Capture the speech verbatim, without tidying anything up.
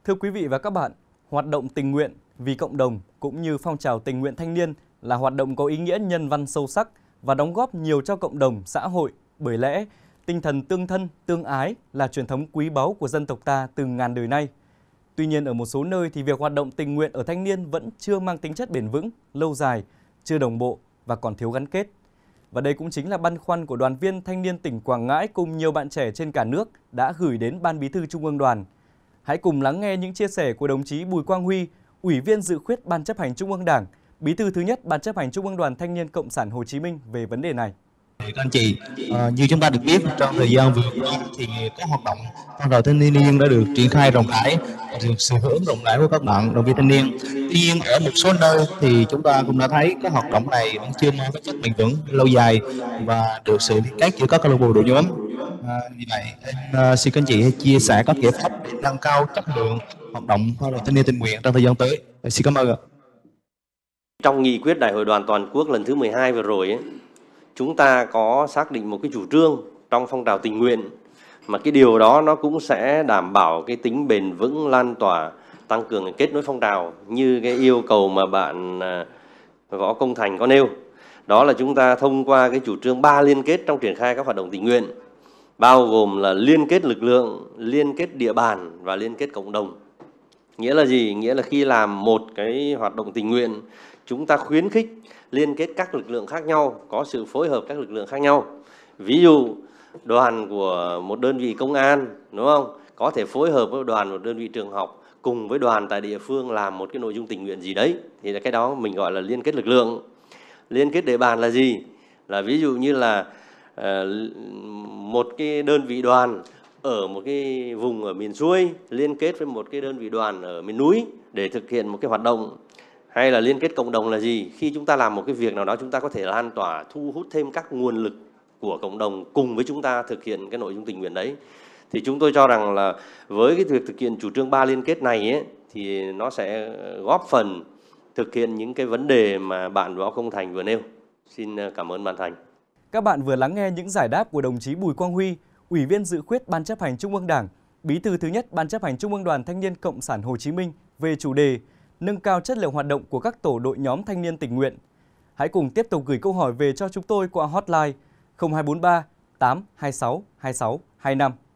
Thưa quý vị và các bạn, hoạt động tình nguyện vì cộng đồng cũng như phong trào tình nguyện thanh niên là hoạt động có ý nghĩa nhân văn sâu sắc và đóng góp nhiều cho cộng đồng, xã hội. Bởi lẽ, tinh thần tương thân, tương ái là truyền thống quý báu của dân tộc ta từ ngàn đời nay. Tuy nhiên, ở một số nơi thì việc hoạt động tình nguyện ở thanh niên vẫn chưa mang tính chất bền vững, lâu dài, chưa đồng bộ và còn thiếu gắn kết. Và đây cũng chính là băn khoăn của đoàn viên thanh niên tỉnh Quảng Ngãi cùng nhiều bạn trẻ trên cả nước đã gửi đến Ban Bí thư Trung ương Đoàn. Hãy cùng lắng nghe những chia sẻ của đồng chí Bùi Quang Huy, Ủy viên dự khuyết Ban Chấp hành Trung ương Đảng, Bí thư thứ nhất Ban Chấp hành Trung ương Đoàn Thanh niên Cộng sản Hồ Chí Minh về vấn đề này. Các anh chị, à, như chúng ta được biết, trong thời gian vừa qua thì các hoạt động phong trào thanh niên đã được triển khai rộng rãi, được sự hưởng ứng rộng rãi của các bạn đoàn viên thanh niên. Tuy nhiên, ở một số nơi thì chúng ta cũng đã thấy các hoạt động này vẫn chưa mang tính chất bền vững, lâu dài và được sự liên kết giữa các câu lạc bộ đội nhóm. À, vì vậy, em, uh, xin các anh chị chia sẻ các giải pháp để nâng cao chất lượng hoạt động phong trào thanh niên tình nguyện trong thời gian tới. Xin cảm ơn ạ. Trong nghị quyết Đại hội Đoàn toàn quốc lần thứ mười hai vừa rồi ấy, chúng ta có xác định một cái chủ trương trong phong trào tình nguyện mà cái điều đó nó cũng sẽ đảm bảo cái tính bền vững, lan tỏa, tăng cường kết nối phong trào như cái yêu cầu mà bạn Võ Công Thành có nêu. Đó là chúng ta thông qua cái chủ trương ba liên kết trong triển khai các hoạt động tình nguyện, bao gồm là liên kết lực lượng, liên kết địa bàn và liên kết cộng đồng. Nghĩa là gì? Nghĩa là khi làm một cái hoạt động tình nguyện, chúng ta khuyến khích liên kết các lực lượng khác nhau, có sự phối hợp các lực lượng khác nhau. Ví dụ đoàn của một đơn vị công an, đúng không? Có thể phối hợp với đoàn một đơn vị trường học cùng với đoàn tại địa phương làm một cái nội dung tình nguyện gì đấy. Thì cái đó mình gọi là liên kết lực lượng. Liên kết địa bàn là gì? Là ví dụ như là uh, một cái đơn vị đoàn ở một cái vùng ở miền xuôi liên kết với một cái đơn vị đoàn ở miền núi để thực hiện một cái hoạt động. Hay là liên kết cộng đồng là gì? Khi chúng ta làm một cái việc nào đó, chúng ta có thể lan tỏa, thu hút thêm các nguồn lực của cộng đồng cùng với chúng ta thực hiện cái nội dung tình nguyện đấy. Thì chúng tôi cho rằng là với cái việc thực hiện chủ trương ba liên kết này ấy, thì nó sẽ góp phần thực hiện những cái vấn đề mà bạn Võ Công Thành vừa nêu. Xin cảm ơn ban Thành. Các bạn vừa lắng nghe những giải đáp của đồng chí Bùi Quang Huy, Ủy viên dự khuyết Ban Chấp hành Trung ương Đảng, Bí thư thứ nhất Ban Chấp hành Trung ương Đoàn Thanh niên Cộng sản Hồ Chí Minh về chủ đề nâng cao chất lượng hoạt động của các tổ đội nhóm thanh niên tình nguyện. Hãy cùng tiếp tục gửi câu hỏi về cho chúng tôi qua hotline không hai bốn ba tám hai sáu hai sáu hai năm.